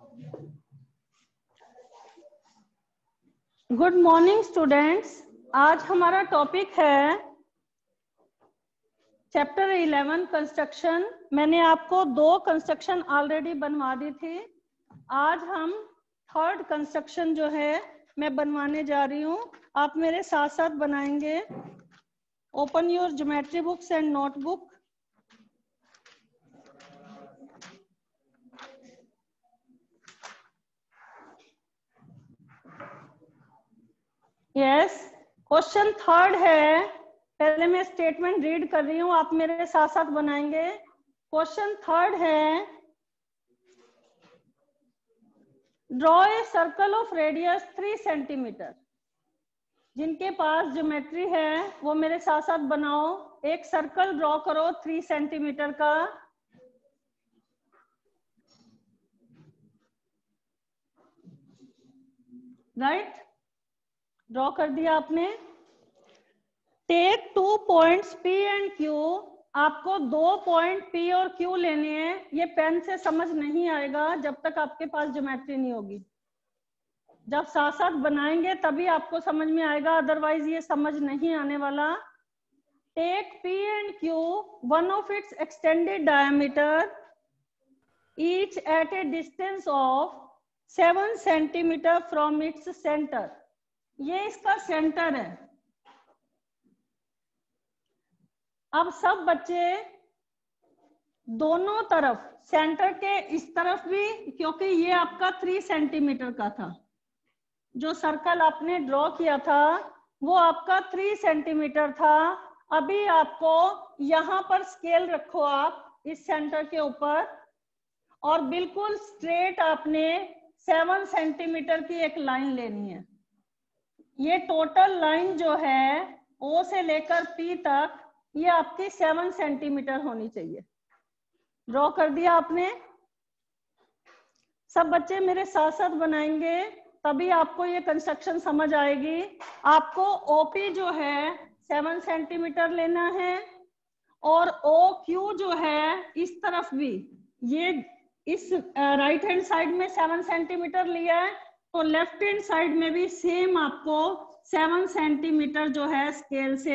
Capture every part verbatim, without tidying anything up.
Good morning students. आज हमारा topic है चैप्टर इलेवन कंस्ट्रक्शन। मैंने आपको दो कंस्ट्रक्शन ऑलरेडी बनवा दी थी। आज हम थर्ड कंस्ट्रक्शन जो है मैं बनवाने जा रही हूँ। आप मेरे साथ साथ बनाएंगे। Open your geometry books and notebook. Yes, question third है। पहले मैं स्टेटमेंट रीड कर रही हूँ, आप मेरे साथ साथ बनाएंगे। क्वेश्चन थर्ड है, draw a circle of radius three centimetre. जिनके पास ज्योमेट्री है वो मेरे साथ साथ बनाओ। एक सर्कल ड्रॉ करो थ्री सेंटीमीटर का। राइट, ड्रॉ कर दिया आपने। Take two points P and Q। आपको दो पॉइंट P और Q लेने हैं। ये पेन से समझ नहीं आएगा जब तक आपके पास ज्योमेट्री नहीं होगी। जब साथ साथ बनाएंगे तभी आपको समझ में आएगा, अदरवाइज ये समझ नहीं आने वाला। Take P and Q, one of its extended diameter, each at a distance of seven centimetre from its centre. ये इसका सेंटर है। अब सब बच्चे दोनों तरफ, सेंटर के इस तरफ भी, क्योंकि ये आपका थ्री सेंटीमीटर का था, जो सर्कल आपने ड्रॉ किया था वो आपका थ्री सेंटीमीटर था। अभी आपको यहां पर स्केल रखो आप इस सेंटर के ऊपर, और बिल्कुल स्ट्रेट आपने सेवन सेंटीमीटर की एक लाइन लेनी है। ये टोटल लाइन जो है O से लेकर P तक, ये आपकी सेवन सेंटीमीटर होनी चाहिए। ड्रॉ कर दिया आपने। सब बच्चे मेरे साथ साथ बनाएंगे, तभी आपको ये कंस्ट्रक्शन समझ आएगी। आपको O P जो है सेवन सेंटीमीटर लेना है, और O Q जो है इस तरफ भी, ये इस राइट हैंड साइड में सेवन सेंटीमीटर लिया है, तो लेफ्ट हैंड साइड में भी सेम आपको सेवन सेंटीमीटर जो है स्केल से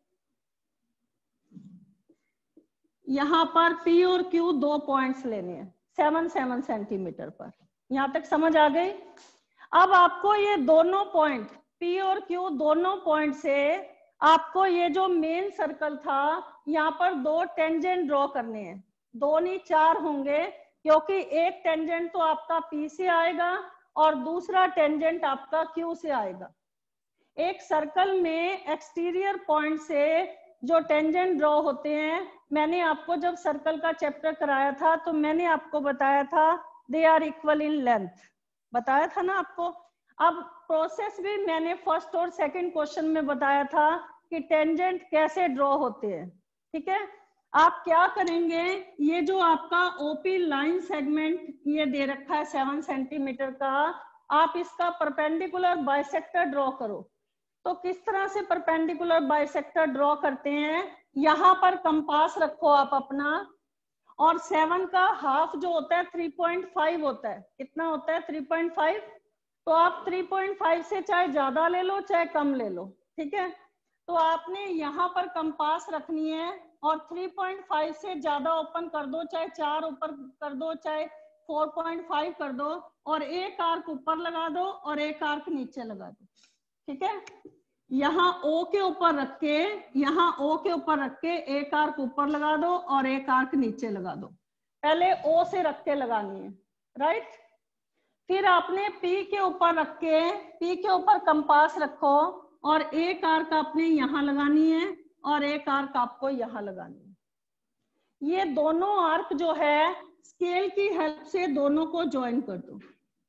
यहां पर P और Q दो पॉइंट्स लेने हैं सेवन सेवन सेंटीमीटर पर। यहां तक समझ आ गई। अब आपको ये दोनों पॉइंट P और Q दोनों पॉइंट से आपको ये जो मेन सर्कल था यहाँ पर दो टेंजेंट ड्रॉ करने हैं। दो नहीं चार होंगे, क्योंकि एक टेंजेंट तो आपका P से आएगा और दूसरा टेंजेंट आपका Q से आएगा। एक सर्कल में एक्सटीरियर पॉइंट से जो टेंजेंट ड्रॉ होते हैं, मैंने आपको जब सर्कल का चैप्टर कराया था तो मैंने आपको बताया था they are equal in length, बताया था ना आपको। अब प्रोसेस भी मैंने फर्स्ट और सेकंड क्वेश्चन में बताया था कि टेंजेंट कैसे ड्रॉ होते हैं। ठीक है, आप क्या करेंगे, ये जो आपका ओपी लाइन सेगमेंट ये दे रखा है सेवन सेंटीमीटर का, आप इसका परपेंडिकुलर बाइसेक्टर ड्रॉ करो। तो किस तरह से परपेंडिकुलर बाइसेक्टर ड्रॉ करते हैं, यहाँ पर कंपास रखो आप अपना, और सेवन का हाफ जो होता है थ्री पॉइंट फाइव होता है। कितना होता है? Three point five. तो आप थ्री पॉइंट फाइव से चाहे ज्यादा ले लो चाहे कम ले लो। ठीक है, तो आपने यहाँ पर कंपास रखनी है, और थ्री पॉइंट फाइव से ज्यादा ओपन कर दो, चाहे चार ऊपर कर दो चाहे फोर पॉइंट फाइव कर दो, और एक आर्क ऊपर लगा दो और एक आर्क नीचे लगा दो। ठीक है, यहाँ O के ऊपर रख के, यहाँ O के ऊपर रख के एक आर्क ऊपर लगा दो और एक आर्क नीचे लगा दो। पहले O से रख के लगानी है, राइट। फिर आपने P के ऊपर रख के, P के ऊपर कंपास रखो, और एक आर्क आपने यहाँ लगानी है और एक आर्क आपको यहाँ लगानी है। ये दोनों आर्क जो है स्केल की हेल्प से दोनों को ज्वाइन कर दो।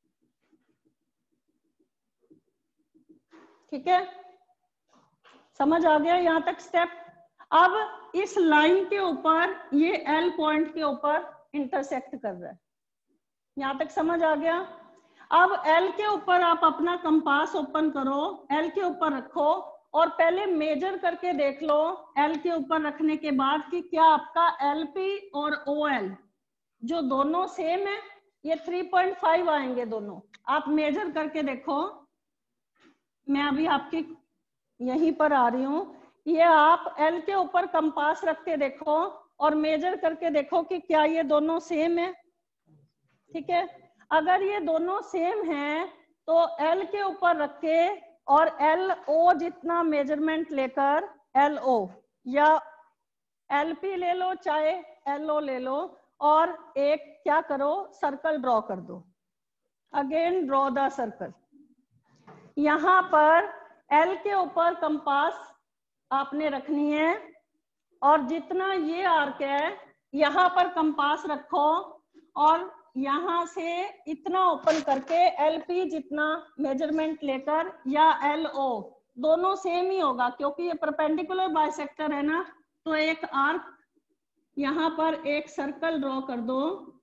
ठीक है, समझ आ गया यहाँ तक स्टेप। अब इस लाइन के ऊपर ये L पॉइंट के ऊपर इंटरसेक्ट कर रहा है। यहाँ तक समझ आ गया। अब L के ऊपर आप अपना कंपास ओपन करो, L के ऊपर रखो, और पहले मेजर करके देख लो L के ऊपर रखने के बाद कि क्या आपका L P और O L जो दोनों सेम है। ये थ्री पॉइंट फाइव आएंगे दोनों। आप मेजर करके देखो, मैं अभी आपकी यहीं पर आ रही हूँ। ये आप एल के ऊपर कंपास रख के देखो और मेजर करके देखो कि क्या ये दोनों सेम है। ठीक है, अगर ये दोनों सेम हैं तो एल के ऊपर रख के और एल ओ जितना मेजरमेंट लेकर, एल ओ या एल पी ले लो चाहे एल ओ ले लो, और एक क्या करो, सर्कल ड्रॉ कर दो। Again draw the circle. यहां पर एल के ऊपर कंपास आपने रखनी है और जितना ये आर्क है यहाँ पर कंपास रखो और यहाँ से इतना ओपन करके एलपी जितना मेजरमेंट लेकर, या एलओ दोनों सेम ही होगा क्योंकि ये परपेंडिकुलर बाइसेक्टर है ना, तो एक आर्क यहाँ पर एक सर्कल ड्रॉ कर दो।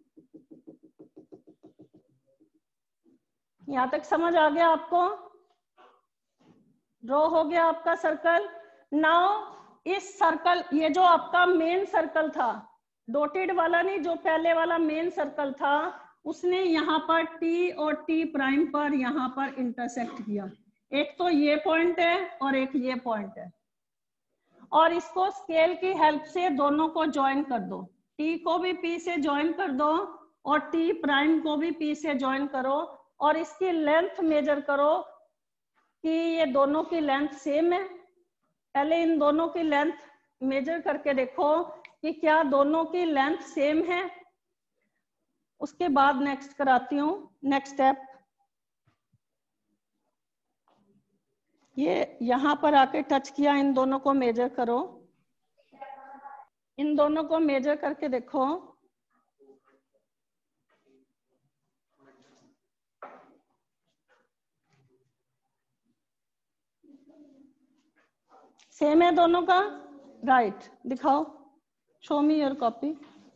यहाँ तक समझ आ गया आपको? ड्रॉ हो गया आपका सर्कल। नाउ इस सर्कल, ये जो आपका मेन सर्कल था, डॉटेड वाला नहीं, जो पहले वाला मेन सर्कल था, उसने यहाँ पर टी और टी प्राइम पर यहाँ पर इंटरसेक्ट किया। एक तो ये पॉइंट है और एक ये पॉइंट है, और इसको स्केल की हेल्प से दोनों को ज्वाइन कर दो। टी को भी पी से ज्वाइन कर दो और टी प्राइम को भी पी से ज्वाइन करो और इसकी लेंथ मेजर करो कि ये दोनों की लेंथ सेम है। पहले इन दोनों की लेंथ मेजर करके देखो कि क्या दोनों की लेंथ सेम है। उसके बाद नेक्स्ट कराती हूँ, नेक्स्ट स्टेप। ये यहाँ पर आके टच किया, इन दोनों को मेजर करो, इन दोनों को मेजर करके देखो। सेम है दोनों का, राइट। दिखाओ, शो मी योर कॉपी।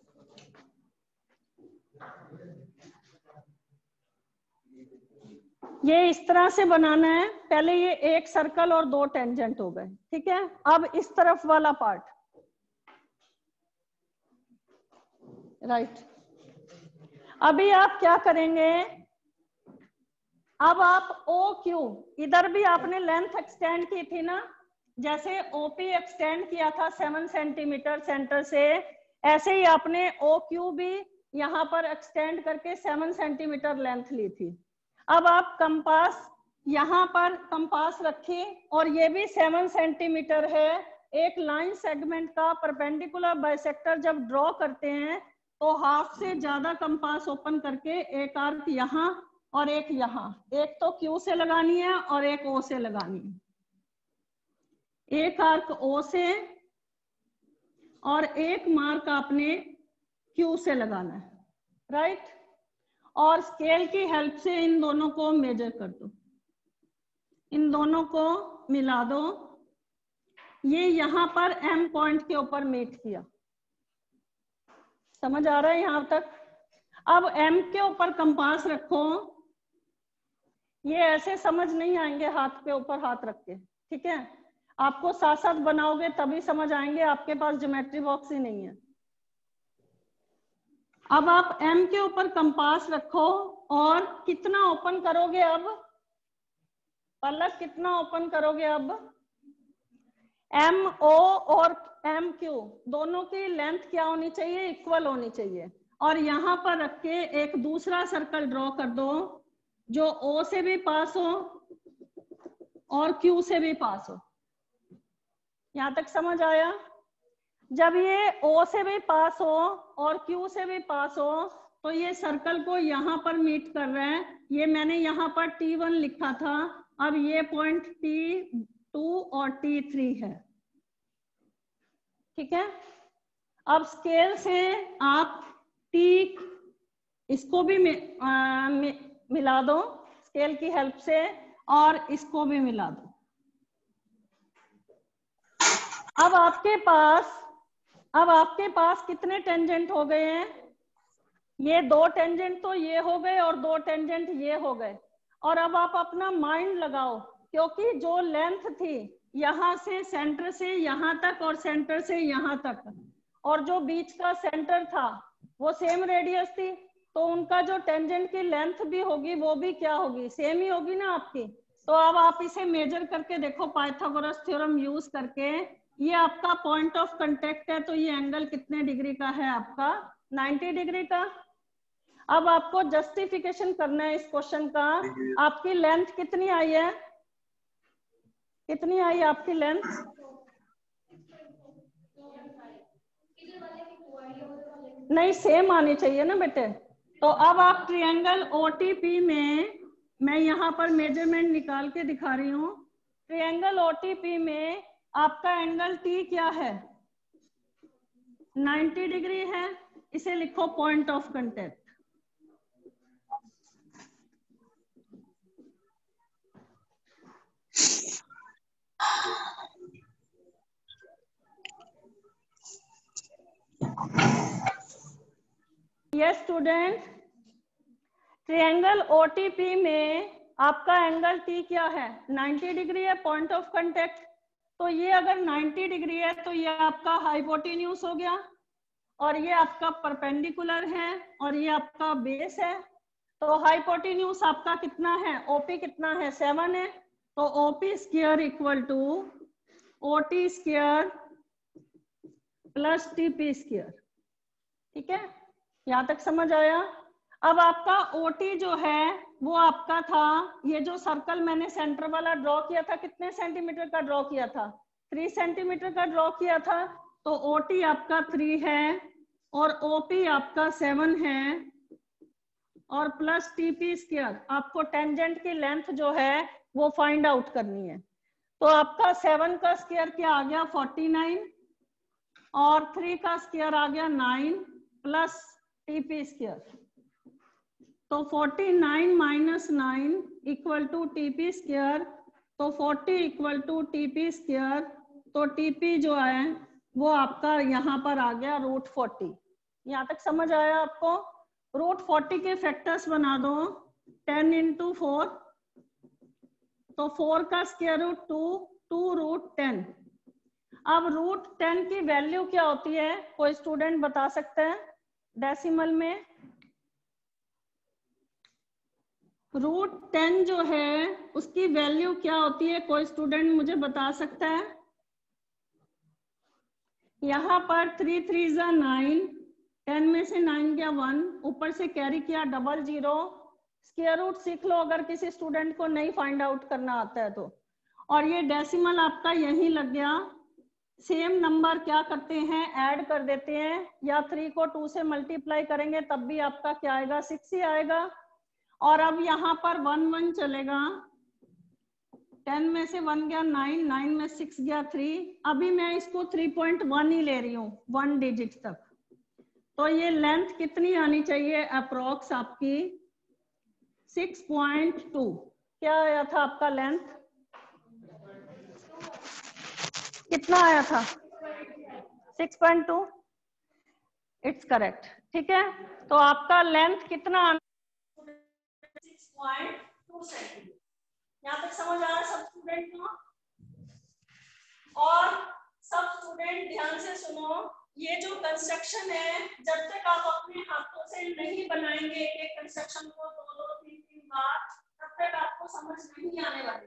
ये इस तरह से बनाना है। पहले ये एक सर्कल और दो टेंजेंट हो गए, ठीक है। अब इस तरफ वाला पार्ट, राइट। अभी आप क्या करेंगे, अब आप ओ क्यू, इधर भी आपने लेंथ एक्सटेंड की थी ना, जैसे ओपी एक्सटेंड किया था सेवन सेंटीमीटर सेंटर से, ऐसे ही आपने ओ क्यू भी यहाँ पर एक्सटेंड करके सेवन सेंटीमीटर लेंथ ली थी। अब आप कंपास यहाँ पर कंपास रखिए और ये भी सेवन सेंटीमीटर है। एक लाइन सेगमेंट का परपेंडिकुलर बाइसेक्टर जब ड्रॉ करते हैं तो हाफ से ज्यादा कंपास ओपन करके एक आर्क यहाँ और एक यहाँ, एक तो क्यू से लगानी है और एक ओ से लगानी है। एक आर्क ओ से और एक मार्क आपने क्यू से लगाना है, राइट। और स्केल की हेल्प से इन दोनों को मेजर कर दो, इन दोनों को मिला दो। ये यहाँ पर एम पॉइंट के ऊपर मीट किया, समझ आ रहा है यहां तक? अब एम के ऊपर कंपास रखो। ये ऐसे समझ नहीं आएंगे हाथ के ऊपर हाथ रख के, ठीक है। आपको साथ साथ बनाओगे तभी समझ आएंगे, आपके पास ज्योमेट्री बॉक्स ही नहीं है। अब आप एम के ऊपर कंपास रखो और कितना ओपन करोगे अब पलक, कितना ओपन करोगे अब? एम ओ और एम क्यू दोनों की लेंथ क्या होनी चाहिए? इक्वल होनी चाहिए। और यहाँ पर रख के एक दूसरा सर्कल ड्रॉ कर दो जो ओ से भी पास हो और क्यू से भी पास हो। यहाँ तक समझ आया? जब ये ओ से भी पास हो और क्यू से भी पास हो तो ये सर्कल को यहाँ पर मीट कर रहा है। ये मैंने यहाँ पर टी वन लिखा था, अब ये पॉइंट टी टू और टी थ्री है, ठीक है। अब स्केल से आप टी इसको भी मि, आ, मि, मिला दो स्केल की हेल्प से और इसको भी मिला दो। अब आपके पास अब आपके पास कितने टेंजेंट हो गए हैं? ये दो टेंजेंट तो ये हो गए और दो टेंजेंट ये हो गए। और अब आप अपना माइंड लगाओ, क्योंकि जो लेंथ थी यहां से सेंटर से यहां तक और सेंटर से यहां तक, और जो बीच का सेंटर था वो सेम रेडियस थी, तो उनका जो टेंजेंट की लेंथ भी होगी वो भी क्या होगी, सेम ही होगी ना आपकी। तो अब आप इसे मेजर करके देखो पाइथागोरस थ्योरम यूज करके, ये आपका पॉइंट ऑफ कांटेक्ट है, तो ये एंगल कितने डिग्री का है आपका, नब्बे डिग्री का। अब आपको जस्टिफिकेशन करना है इस क्वेश्चन का। आपकी लेंथ कितनी आई है, कितनी आई आपकी लेंथ, नहीं सेम आनी चाहिए ना बेटे। तो अब आप ट्रायंगल ओटीपी में, मैं यहाँ पर मेजरमेंट निकाल के दिखा रही हूँ। ट्रायंगल ओटीपी में आपका एंगल टी क्या है, नब्बे डिग्री है। इसे लिखो point of contact. Yes student, triangle OTP में आपका एंगल टी क्या है, नब्बे डिग्री है, पॉइंट ऑफ कांटेक्ट। तो ये अगर नब्बे डिग्री है तो ये आपका हाइपोटेन्यूज हो गया, और ये आपका परपेंडिकुलर है, और ये आपका बेस है। तो हाइपोटेन्यूज आपका कितना है, ओपी कितना है, सेवन है। तो OP square equal to OT square plus TP square. ठीक है, यहां तक समझ आया। अब आपका ओटी जो है वो आपका था, ये जो सर्कल मैंने सेंटर वाला ड्रॉ किया था, कितने सेंटीमीटर का ड्रॉ किया था, थ्री सेंटीमीटर का ड्रॉ किया था। तो ओटी आपका थ्री है और ओपी आपका सेवन है, और प्लस टीपी स्क्वायर, आपको टेंजेंट की लेंथ जो है वो फाइंड आउट करनी है। तो आपका सेवन का स्क्वायर क्या आ गया, फोर्टी नाइन, और थ्री का स्क्वायर आ गया नाइन, प्लस टीपी स्क्वायर। तो forty nine minus nine equal to TP square, तो forty equal to TP square. तो टीपी जो है वो आपका यहाँ पर आ गया रूट फोर्टी। यहाँ तक समझ आया आपको। रूट फोर्टी के फैक्टर्स बना दो, टेन इंटू फोर, तो फोर का square root two, two root ten. अब रूट टेन की वैल्यू क्या होती है, कोई स्टूडेंट बता सकते हैं डेसिमल में। रूट टेन जो है उसकी वैल्यू क्या होती है, कोई स्टूडेंट मुझे बता सकता है। यहाँ पर थ्री थ्री जा नाइन, टेन में से नाइन गया वन, ऊपर से कैरी किया डबल जीरो, स्क्वायर रूट सीख लो अगर किसी स्टूडेंट को नहीं फाइंड आउट करना आता है तो। और ये डेसिमल आपका यहीं लग गया। सेम नंबर क्या करते हैं, ऐड कर देते हैं, या थ्री को टू से मल्टीप्लाई करेंगे तब भी आपका क्या आएगा, सिक्स ही आएगा। और अब यहाँ पर वन वन चलेगा, टेन में से वन गया नाइन, नाइन में सिक्स गया थ्री। अभी मैं इसको थ्री पॉइंट वन ही ले रही हूँ, वन डिजिट तक। तो ये लेंथ कितनी आनी चाहिए, अप्रोक्स आपकी सिक्स पॉइंट टू। क्या आया था आपका लेंथ, कितना आया था, six point two. It's correct. ठीक है, तो आपका लेंथ कितना आना, सिक्स पॉइंट टू सेंटीमीटर। यहाँ तक समझ आ रहा है सब स्टूडेंट को। और सब स्टूडेंट ध्यान से सुनो, ये जो कंस्ट्रक्शन है, जब तक आप अपने हाथों से नहीं बनाएंगे एक एक कंस्ट्रक्शन को दो दो तीन तीन बार, तब तक आपको समझ नहीं आने वाली।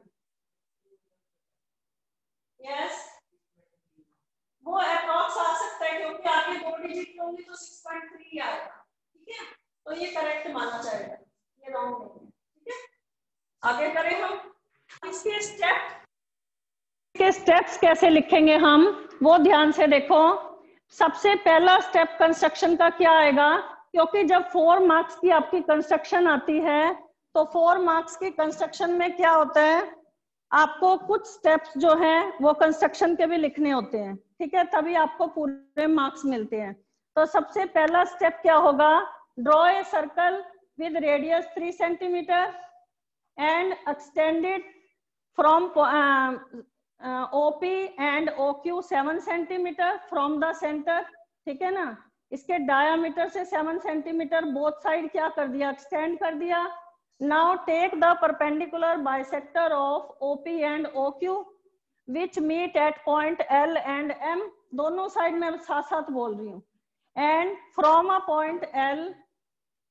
यस, वो अप्रॉक्स आ सकता है क्योंकि आगे दो डिजिट होंगे तो सिक्स पॉइंट थ्री आएगा। ठीक है, तो ये करेक्ट माना जाएगा, ये रॉन्ग नहीं है। ठीक है, आगे करें हम इसके स्टेप, के स्टेप्स कैसे लिखेंगे हम, वो ध्यान से देखो। सबसे पहला स्टेप कंस्ट्रक्शन का क्या आएगा, क्योंकि जब फोर मार्क्स की आपकी कंस्ट्रक्शन आती है तो फोर मार्क्स की कंस्ट्रक्शन में क्या होता है, आपको कुछ स्टेप्स जो हैं वो कंस्ट्रक्शन के भी लिखने होते हैं। ठीक है, तभी आपको पूरे मार्क्स मिलते हैं। तो सबसे पहला स्टेप क्या होगा, draw a circle with radius three centimetre and extended from O P and O Q seven centimetre from the centre. ठीक है ना, इसके डायामीटर से सेवन सेंटीमीटर बोथ साइड क्या कर दिया, एक्सटेंड कर दिया। Now take the perpendicular bisector of O P and O Q which meet at point L and M। दोनों साइड में साथ साथ बोल रही हूँ। And from a point L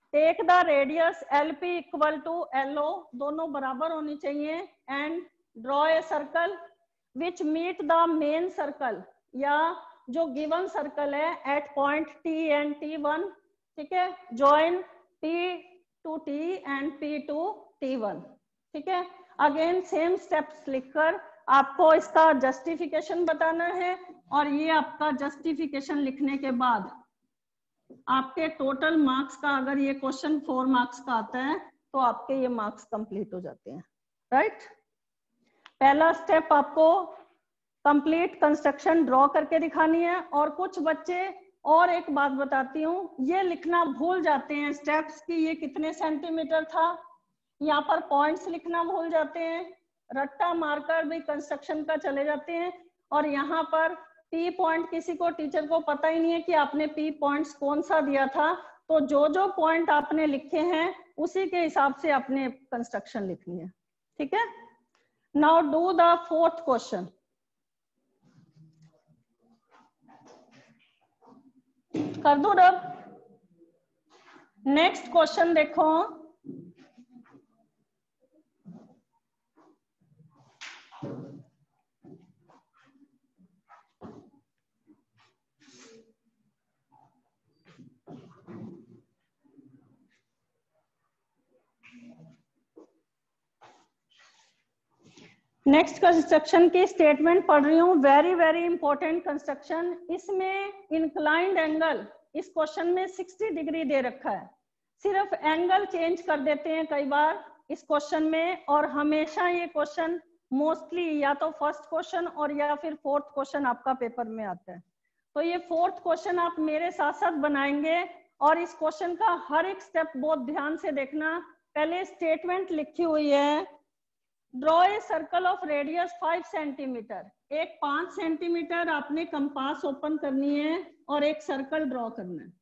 take the radius L P equal to L O, दोनों बराबर होनी चाहिए, and draw a circle which meet the main circle, या जो गिवन सर्कल है at point T and T one, ठीक है, join P to T and P to T one, ठीक है। अगेन सेम स्टेप्स लिखकर आपको इसका जस्टिफिकेशन बताना है, और ये आपका जस्टिफिकेशन लिखने के बाद आपके टोटल मार्क्स का, अगर ये क्वेश्चन फोर मार्क्स का आता है तो आपके ये मार्क्स कंप्लीट हो जाते हैं, राइट। पहला स्टेप आपको कंप्लीट कंस्ट्रक्शन ड्रॉ करके दिखानी है। और कुछ बच्चे, और एक बात बताती हूँ, ये लिखना भूल जाते हैं स्टेप्स की, ये कितने सेंटीमीटर था, यहाँ पर पॉइंट्स लिखना भूल जाते हैं, रट्टा मारकर भी कंस्ट्रक्शन का चले जाते हैं, और यहाँ पर पी पॉइंट किसी को, टीचर को पता ही नहीं है कि आपने पी पॉइंट्स कौन सा दिया था। तो जो जो पॉइंट आपने लिखे हैं उसी के हिसाब से आपने कंस्ट्रक्शन लिखनी है, ठीक है। Now do the fourth question. कर दो रब। नेक्स्ट क्वेश्चन देखो, नेक्स्ट कंस्ट्रक्शन की स्टेटमेंट पढ़ रही हूँ, वेरी वेरी इंपॉर्टेंट कंस्ट्रक्शन। इसमें इंक्लाइंड एंगल इस क्वेश्चन में साठ डिग्री दे रखा है, सिर्फ एंगल चेंज कर देते हैं कई बार इस क्वेश्चन में, और हमेशा ये क्वेश्चन मोस्टली या तो फर्स्ट क्वेश्चन और या फिर फोर्थ क्वेश्चन आपका पेपर में आता है। तो ये फोर्थ क्वेश्चन आप मेरे साथ साथ बनाएंगे, और इस क्वेश्चन का हर एक स्टेप बहुत ध्यान से देखना। पहले स्टेटमेंट लिखी हुई है, draw a circle of radius five centimetre, एक पांच सेंटीमीटर आपने कंपास ओपन करनी है और एक सर्कल ड्रॉ करना है।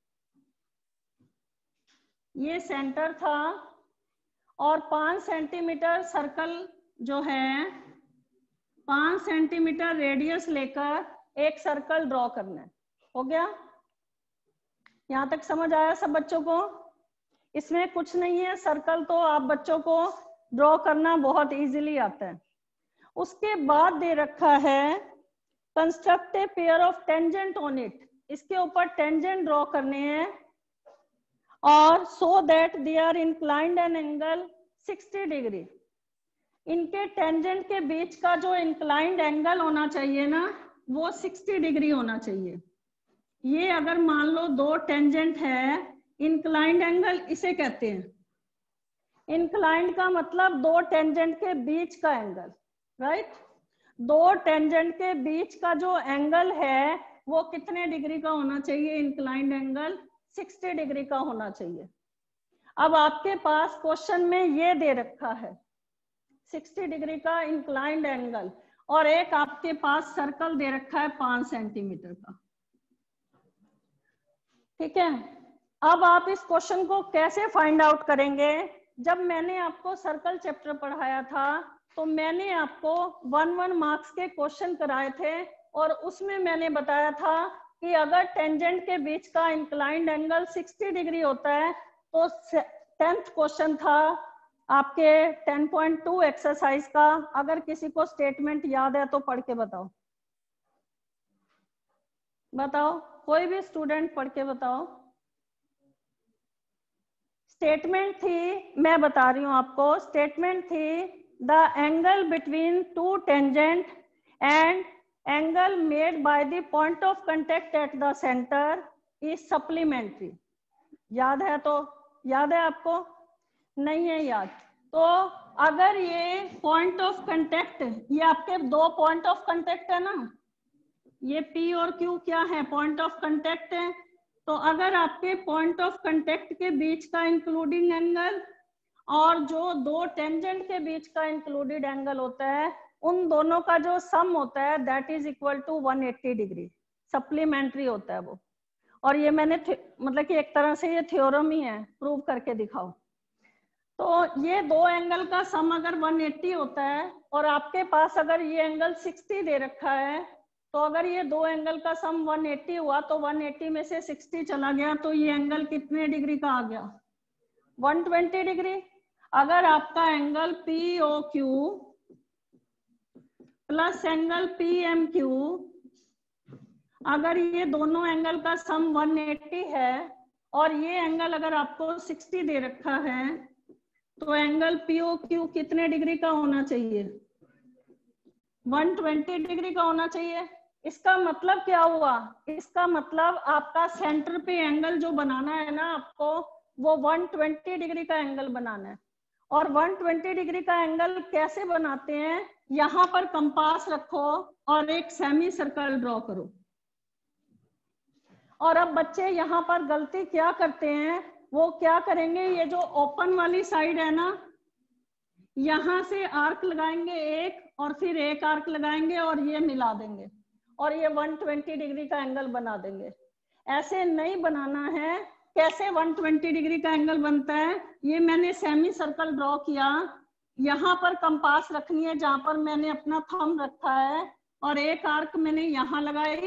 ये सेंटर था, और पांच सेंटीमीटर सर्कल जो है, पांच सेंटीमीटर रेडियस लेकर एक सर्कल ड्रॉ करना है। हो गया? यहां तक समझ आया सब बच्चों को? इसमें कुछ नहीं है, सर्कल तो आप बच्चों को ड्रॉ करना बहुत इजीली आता है। उसके बाद दे रखा है construct a pair of tangent on it, इसके ऊपर टेंजेंट ड्रॉ करने हैं, और so that they are inclined an angle साठ डिग्री। इनके टेंजेंट के बीच का जो इंक्लाइंड एंगल होना चाहिए ना, वो साठ डिग्री होना चाहिए। ये अगर मान लो दो टेंजेंट है, इंक्लाइंड एंगल इसे कहते हैं। इंक्लाइंड का मतलब दो टेंजेंट के बीच का एंगल, राइट। दो टेंजेंट के बीच का जो एंगल है वो कितने डिग्री का होना चाहिए? इंक्लाइंड एंगल साठ डिग्री का होना चाहिए। अब आपके पास क्वेश्चन में ये दे रखा है साठ डिग्री का इंक्लाइंड एंगल, और एक आपके पास सर्कल दे रखा है पांच सेंटीमीटर का, ठीक है। अब आप इस क्वेश्चन को कैसे फाइंड आउट करेंगे? जब मैंने आपको सर्कल चैप्टर पढ़ाया था तो मैंने आपको वन वन मार्क्स के क्वेश्चन कराए थे, और उसमें मैंने बताया था कि अगर टेंजेंट के बीच का इंक्लाइंड एंगल साठ डिग्री होता है तो टेंथ क्वेश्चन था आपके टेन पॉइंट टू एक्सरसाइज का। अगर किसी को स्टेटमेंट याद है तो पढ़ के बताओ, बताओ कोई भी स्टूडेंट पढ़ के बताओ। स्टेटमेंट थी, मैं बता रही हूं आपको, स्टेटमेंट थी the angle between two tangent and angle made by the point of contact at the centre is supplementary. याद है? तो याद है आपको? नहीं है याद? तो अगर ये पॉइंट ऑफ कांटेक्ट, ये आपके दो पॉइंट ऑफ कांटेक्ट है ना, ये P और Q क्या है? पॉइंट ऑफ कांटेक्ट है। तो अगर आपके पॉइंट ऑफ कांटेक्ट के बीच का इंक्लूडिंग एंगल और जो दो टेंजेंट के बीच का इंक्लूडेड एंगल होता है, उन दोनों का जो सम होता है that is equal to one eighty degree, supplementary होता है वो। और ये मैंने मतलब कि एक तरह से ये थ्योरम ही है, प्रूव करके दिखाओ। तो ये दो एंगल का सम अगर वन एट्टी होता है, और आपके पास अगर ये एंगल सिक्सटी दे रखा है, तो अगर ये दो एंगल का सम वन एट्टी हुआ तो वन एट्टी में से सिक्सटी चला गया, तो ये एंगल कितने डिग्री का आ गया? One twenty degree. अगर आपका angle P O Q plus angle P M Q, अगर ये दोनों एंगल का सम वन एटी है और ये एंगल अगर आपको सिक्सटी दे रखा है, तो एंगल पी ओ क्यू कितने डिग्री का होना चाहिए? वन ट्वेंटी डिग्री का होना चाहिए। इसका मतलब क्या हुआ? इसका मतलब आपका सेंटर पे एंगल जो बनाना है ना आपको, वो वन ट्वेंटी डिग्री का एंगल बनाना है। और वन ट्वेंटी डिग्री का एंगल कैसे बनाते हैं? यहां पर कंपास रखो और एक सेमी सर्कल ड्रॉ करो। और अब बच्चे यहाँ पर गलती क्या करते हैं, वो क्या करेंगे, ये जो ओपन वाली साइड है ना, यहां से आर्क लगाएंगे एक, और फिर एक आर्क लगाएंगे और ये मिला देंगे और ये वन ट्वेंटी डिग्री का एंगल बना देंगे। ऐसे नहीं बनाना है। कैसे वन ट्वेंटी डिग्री का एंगल बनता है? ये मैंने सेमी सर्कल ड्रॉ किया, यहाँ पर कंपास रखनी है जहां पर मैंने अपना थंब रखा है, और एक आर्क मैंने यहाँ लगाई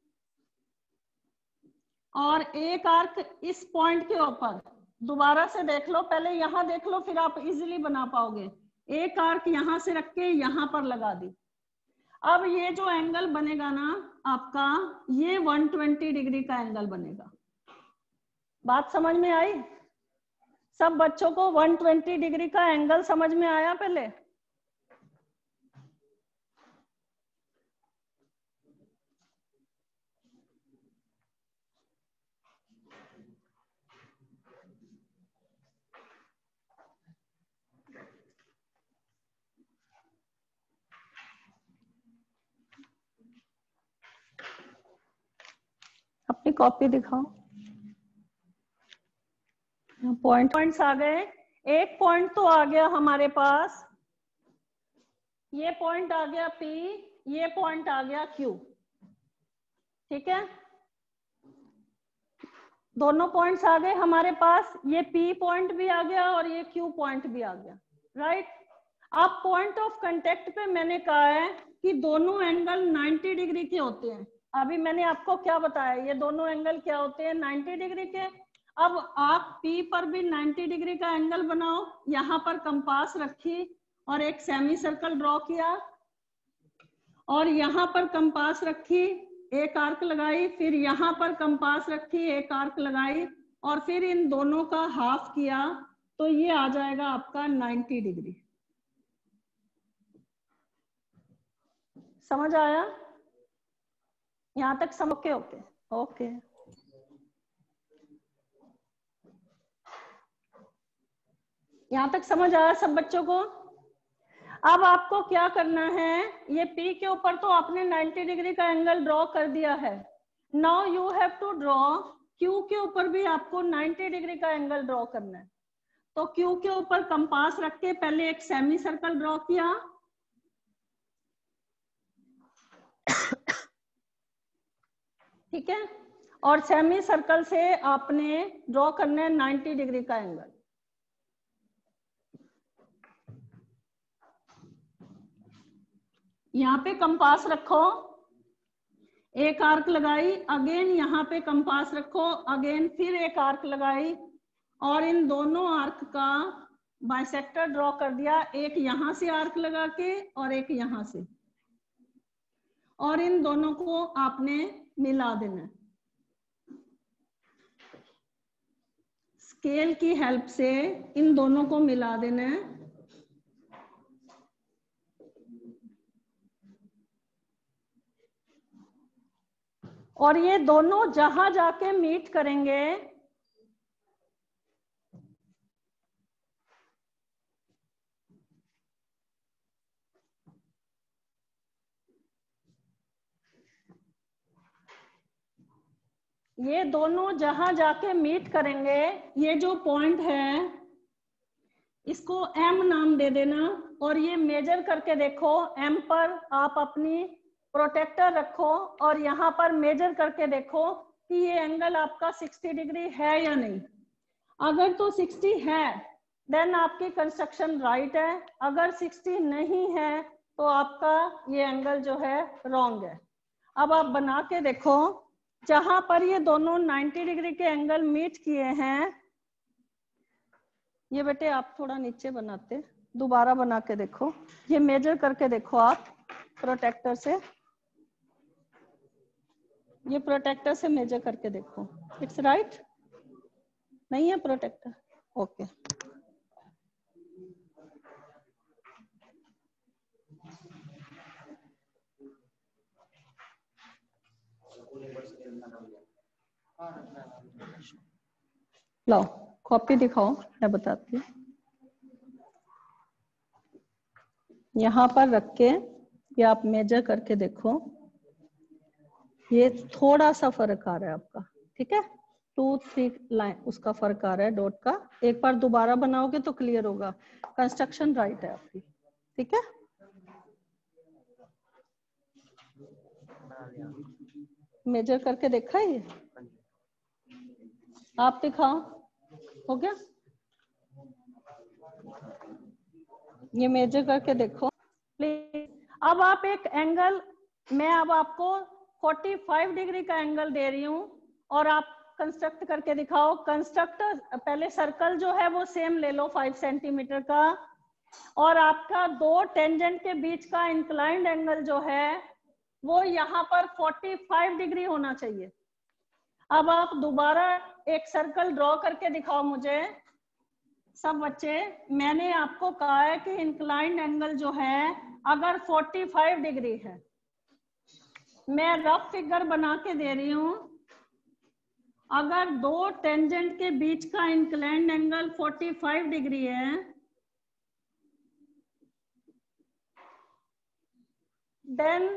और एक आर्क इस पॉइंट के ऊपर। दोबारा से देख लो, पहले यहाँ देख लो, फिर आप इजीली बना पाओगे। एक आर्क यहाँ से रख के यहाँ पर लगा दी। अब ये जो एंगल बनेगा ना आपका, ये वन ट्वेंटी डिग्री का एंगल बनेगा। बात समझ में आई? सब बच्चों को वन ट्वेंटी डिग्री का एंगल समझ में आया पहले? अपनी कॉपी दिखाओ। पॉइंट पॉइंट्स आ गए। एक पॉइंट तो आ गया हमारे पास, ये पॉइंट आ गया P, ये पॉइंट आ गया Q। ठीक है, दोनों पॉइंट्स आ गए हमारे पास। ये P पॉइंट भी आ गया और ये Q पॉइंट भी आ गया, राइट। अब पॉइंट ऑफ कांटेक्ट पे मैंने कहा है कि दोनों एंगल नाइंटी डिग्री के होते हैं। अभी मैंने आपको क्या बताया, ये दोनों एंगल क्या होते हैं? नाइंटी डिग्री के। अब आप P पर भी नाइंटी डिग्री का एंगल बनाओ। यहाँ पर कंपास रखी और एक सेमी सर्कल ड्रॉ किया, और यहाँ पर कंपास रखी, एक आर्क लगाई, फिर यहाँ पर कंपास रखी, एक आर्क लगाई, और फिर इन दोनों का हाफ किया, तो ये आ जाएगा आपका नाइंटी डिग्री। समझ आया? यहां तक समझ के? Okay okay. यहां तक समझ आया सब बच्चों को? अब आपको क्या करना है, ये P के ऊपर तो आपने नाइंटी डिग्री का एंगल ड्रॉ कर दिया है। Now you have to draw Q के ऊपर भी आपको नाइंटी डिग्री का एंगल ड्रॉ करना है। तो Q के ऊपर कंपास रख के पहले एक सेमी सर्कल ड्रॉ किया, ठीक है, और सेमी सर्कल से आपने ड्रॉ करना है नाइंटी डिग्री का एंगल। यहाँ पे कंपास रखो, एक आर्क लगाई, अगेन यहाँ पे कंपास रखो, अगेन फिर एक आर्क लगाई, और इन दोनों आर्क का बाइसेक्टर ड्रॉ कर दिया, एक यहाँ से आर्क लगा के और एक यहाँ से, और इन दोनों को आपने मिला देना स्केल की हेल्प से। इन दोनों को मिला देना है। और ये दोनों जहां जाके मीट करेंगे, ये दोनों जहां जाके मीट करेंगे, ये जो पॉइंट है इसको M नाम दे देना, और ये मेजर करके देखो। M पर आप अपनी प्रोटेक्टर रखो और यहाँ पर मेजर करके देखो कि ये एंगल आपका सिक्सटी डिग्री है या नहीं। अगर तो सिक्सटी है देन आपकी कंस्ट्रक्शन राइट है, अगर सिक्सटी नहीं है तो आपका ये एंगल जो है रॉन्ग है। अब आप बना के देखो, जहां पर ये दोनों नाइंटी डिग्री के एंगल मीट किए हैं, ये बेटे आप थोड़ा नीचे बनाते, दोबारा बना के देखो, ये मेजर करके देखो आप प्रोटेक्टर से, ये प्रोटेक्टर से मेजर करके देखो। It's right right? नहीं है प्रोटेक्टर, ओके okay. लो कॉपी दिखाओ, मैं बताती हूँ। यहाँ पर रख के ये आप मेजर करके देखो, ये थोड़ा सा फर्क आ रहा है आपका, ठीक है, टू थ्री लाइन उसका फर्क आ रहा है डॉट का। एक बार दोबारा बनाओगे तो क्लियर होगा। कंस्ट्रक्शन राइट है आपकी, ठीक है। मेजर करके देखा है ये, आप दिखाओ, हो गया। ये मेजर करके देखो प्लीज। अब आप एक एंगल, मैं अब आपको पैंतालीस डिग्री का एंगल दे रही हूं और आप कंस्ट्रक्ट करके दिखाओ। कंस्ट्रक्ट, पहले सर्कल जो है वो सेम ले लो फाइव सेंटीमीटर का, और आपका दो टेंजेंट के बीच का इंक्लाइंड एंगल जो है वो यहाँ पर पैंतालीस डिग्री होना चाहिए। अब आप दोबारा एक सर्कल ड्रॉ करके दिखाओ मुझे सब बच्चे। मैंने आपको कहा है कि इंक्लाइंड एंगल जो है अगर पैंतालीस डिग्री है, मैं रफ फिगर बना के दे रही हूं, अगर दो टेंजेंट के बीच का इंक्लाइंड एंगल पैंतालीस डिग्री है, देन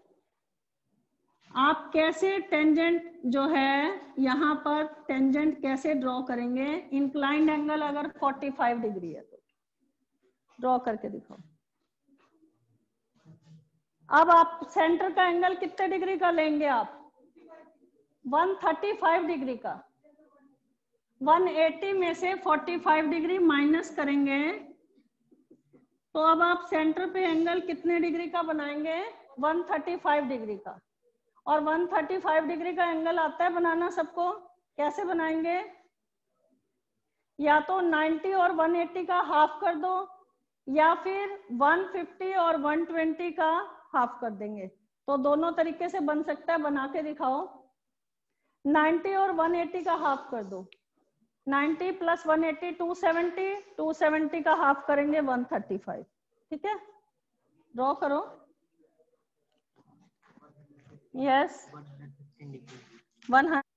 आप कैसे टेंजेंट जो है यहाँ पर टेंजेंट कैसे ड्रॉ करेंगे। इंक्लाइंड एंगल अगर पैंतालीस डिग्री है तो ड्रॉ करके दिखाओ। अब आप सेंटर का एंगल कितने डिग्री का लेंगे आप, एक सौ पैंतीस डिग्री का। एक सौ अस्सी में से पैंतालीस डिग्री माइनस करेंगे तो अब आप सेंटर पे एंगल कितने डिग्री का बनाएंगे, एक सौ पैंतीस डिग्री का। और एक सौ पैंतीस डिग्री का एंगल आता है बनाना सबको, कैसे बनाएंगे, या तो नब्बे और एक सौ अस्सी का हाफ कर दो, या फिर एक सौ पचास और एक सौ बीस का हाफ कर देंगे। तो दोनों तरीके से बन सकता है, बना के दिखाओ। नब्बे और एक सौ अस्सी का हाफ कर दो, नब्बे प्लस एक सौ अस्सी दो सौ सत्तर, दो सौ सत्तर का हाफ करेंगे एक सौ पैंतीस, ठीक है। ड्रॉ करो। Yes one hundred.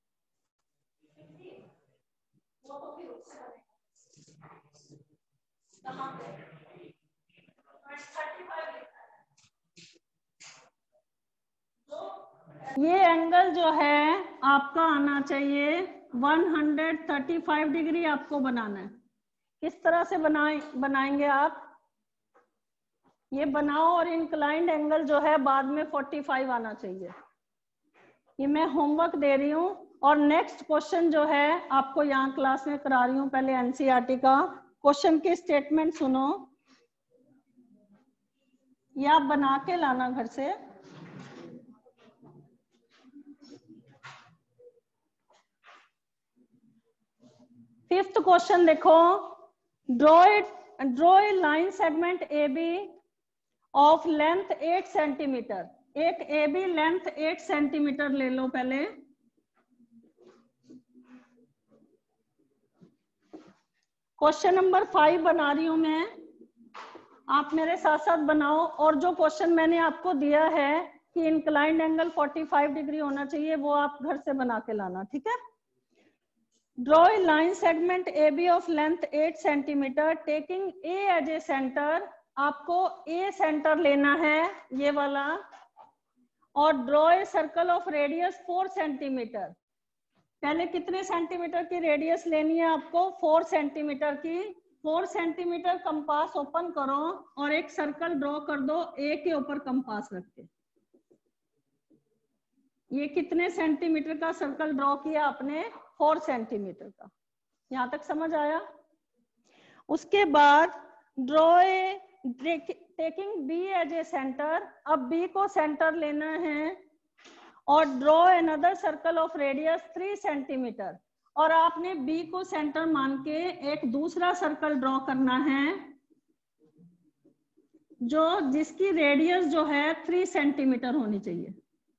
ये एंगल जो है आपका आना चाहिए एक सौ पैंतीस डिग्री, आपको बनाना है। किस तरह से बनाए बनाएंगे आप, ये बनाओ और इंक्लाइंड एंगल जो है बाद में पैंतालीस आना चाहिए। ये मैं होमवर्क दे रही हूँ और नेक्स्ट क्वेश्चन जो है आपको यहाँ क्लास में करा रही हूँ। पहले एनसीईआरटी का क्वेश्चन की स्टेटमेंट सुनो, ये आप बना के लाना घर से। फिफ्थ क्वेश्चन देखो, draw it draw a line segment A B of length eight centimetre. एक A B length eight centimetre ले लो पहले। क्वेश्चन नंबर फाइव बना रही हूं मैं, आप मेरे साथ साथ बनाओ। और जो क्वेश्चन मैंने आपको दिया है कि इंक्लाइंड एंगल पैंतालीस डिग्री होना चाहिए, वो आप घर से बना के लाना, ठीक है। Draw a line segment A B of length eight centimetre taking A as a centre. आपको ए सेंटर लेना है, ये वाला। और draw a circle of radius four centimetre. पहले कितने सेंटीमीटर की रेडियस लेनी है आपको, फोर सेंटीमीटर की। फोर सेंटीमीटर कंपास ओपन करो और एक सर्कल ड्रॉ कर दो ए के ऊपर कंपास रख के। ये कितने सेंटीमीटर का सर्कल ड्रॉ किया आपने, फोर सेंटीमीटर का। यहां तक समझ आया। उसके बाद draw a taking B as a centre. अब बी को सेंटर लेना है और draw another circle of radius three centimetre. और आपने बी को सेंटर मान के एक दूसरा सर्कल ड्रॉ करना है जो जिसकी रेडियस जो है थ्री सेंटीमीटर होनी चाहिए।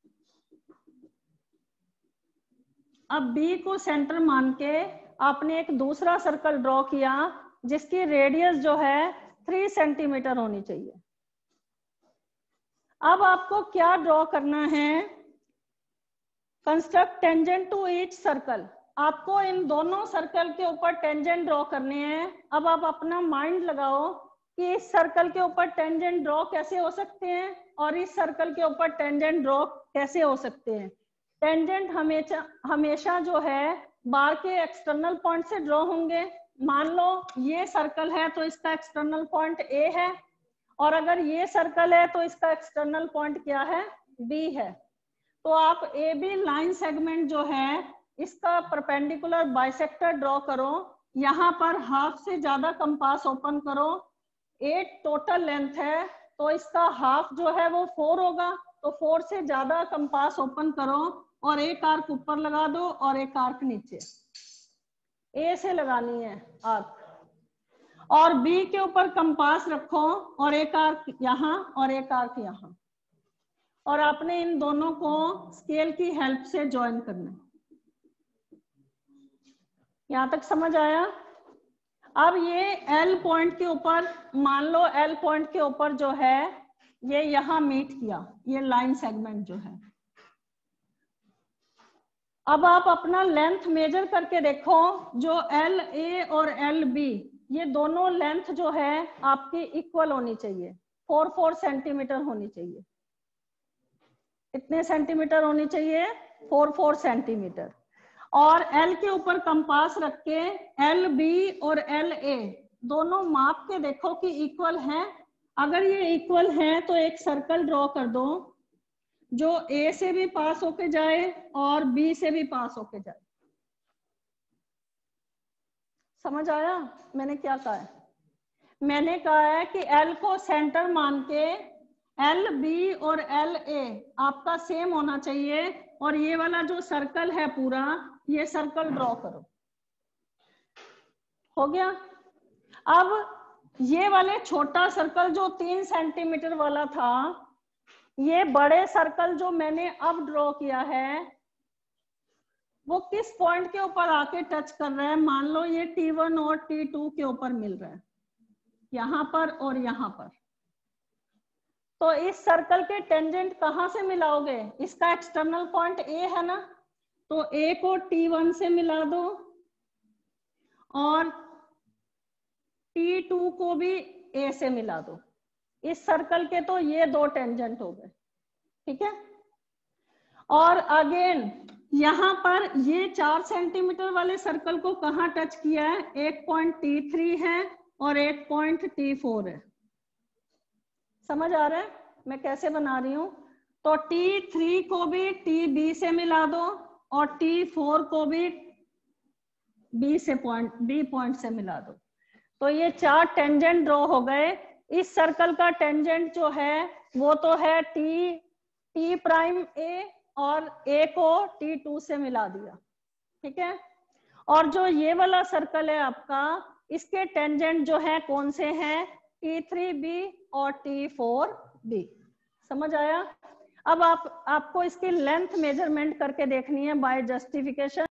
अब बी को सेंटर मान के आपने एक दूसरा सर्कल ड्रॉ किया जिसकी रेडियस जो है थ्री सेंटीमीटर होनी चाहिए। अब आपको क्या ड्रॉ करना है? Construct tangent to each circle. आपको इन दोनों सर्कल के ऊपर टेंजेंट ड्रॉ करने हैं। अब आप अपना माइंड लगाओ कि इस सर्कल के ऊपर टेंजेंट ड्रॉ कैसे हो सकते हैं और इस सर्कल के ऊपर टेंजेंट ड्रॉ कैसे हो सकते हैं। टेंजेंट हमेशा हमेशा जो है बार के एक्सटर्नल पॉइंट से ड्रॉ होंगे। मान लो ये सर्कल है तो इसका एक्सटर्नल पॉइंट ए है, और अगर ये सर्कल है तो इसका एक्सटर्नल पॉइंट क्या है? बी है। तो आप ए बी लाइन सेगमेंट जो है इसका परपेंडिकुलर बाइसेक्टर ड्रॉ करो। यहाँ पर हाफ से ज्यादा कंपास ओपन करो। एट टोटल लेंथ है तो इसका हाफ जो है वो फोर होगा, तो फोर से ज्यादा कंपास ओपन करो और एक आर्क ऊपर लगा दो और एक आर्क नीचे। ए से लगानी है आर्क, और बी के ऊपर कंपास रखो और एक आर्क यहाँ और एक आर्क यहाँ, और आपने इन दोनों को स्केल की हेल्प से ज्वाइन करना है। यहां तक समझ आया? अब ये L पॉइंट के ऊपर, मान लो L पॉइंट के ऊपर जो है ये यहां मीट किया, ये लाइन सेगमेंट जो है। अब आप अपना लेंथ मेजर करके देखो, जो एल ए और एल बी ये दोनों लेंथ जो है आपकी इक्वल होनी चाहिए, फोर फोर सेंटीमीटर होनी चाहिए। कितने सेंटीमीटर होनी चाहिए? Four four centimetre. और L के ऊपर कंपास रख के एल बी और एल ए दोनों माप के देखो कि इक्वल हैं। अगर ये इक्वल हैं तो एक सर्कल ड्रॉ कर दो जो A से भी पास होके जाए और B से भी पास होके जाए। समझ आया मैंने क्या कहा है? मैंने कहा है कि L को सेंटर मान के एल बी और एल ए आपका सेम होना चाहिए, और ये वाला जो सर्कल है पूरा ये सर्कल ड्रॉ करो। हो गया? अब ये वाले छोटा सर्कल जो तीन सेंटीमीटर वाला था, ये बड़े सर्कल जो मैंने अब ड्रॉ किया है वो किस पॉइंट के ऊपर आके टच कर रहा है? मान लो ये टी वन और टी टू के ऊपर मिल रहा है, यहां पर और यहां पर। तो इस सर्कल के टेंजेंट कहां से मिलाओगे? इसका एक्सटर्नल पॉइंट ए है ना, तो ए को टी वन से मिला दो और टी टू को भी ए से मिला दो। इस सर्कल के तो ये दो टेंजेंट हो गए, ठीक है। और अगेन यहाँ पर ये चार सेंटीमीटर वाले सर्कल को कहाँ टच किया है? एक पॉइंट टी थ्री है और एक पॉइंट टी फोर है। समझ आ रहा है मैं कैसे बना रही हूं? तो टी थ्री को भी टी बी से मिला दो और टी फोर को भी बी से पॉइंट बी पॉइंट से मिला दो। तो ये चार टेंजेंट ड्रॉ हो गए। इस सर्कल का टेंजेंट जो है वो तो है टी टी प्राइम ए, और ए को टी टू से मिला दिया, ठीक है। और जो ये वाला सर्कल है आपका, इसके टेंजेंट जो है कौन से हैं? टी थ्री बी और टी फोर बी। समझ आया? अब आप आपको इसकी लेंथ मेजरमेंट करके देखनी है बाय जस्टिफिकेशन।